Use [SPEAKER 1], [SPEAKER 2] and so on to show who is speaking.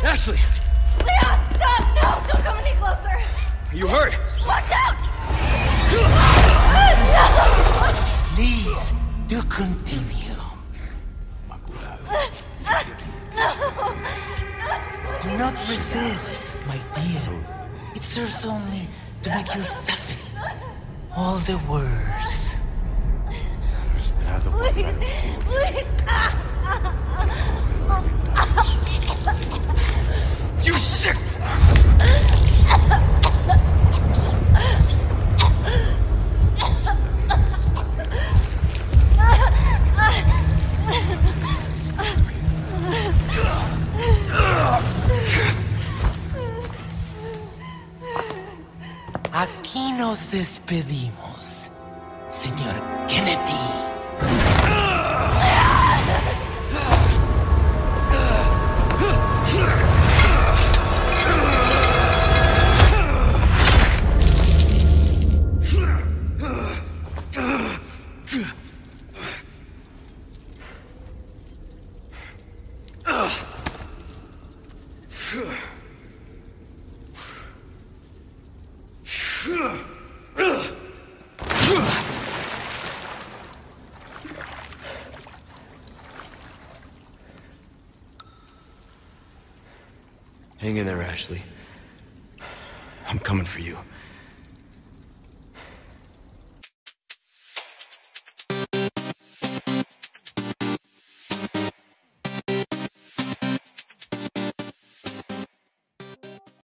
[SPEAKER 1] Ashley!
[SPEAKER 2] Leon, stop! No, don't come any closer!
[SPEAKER 1] Are you hurt?
[SPEAKER 2] Watch out!
[SPEAKER 3] Please, do continue. Do not resist, my dear. It serves only to make your suffering all the worse.
[SPEAKER 2] Please, please!
[SPEAKER 1] You sick!
[SPEAKER 3] Aquí nos despedimos, señor Kennedy.
[SPEAKER 1] Hang in there, Ashley. I'm coming for you.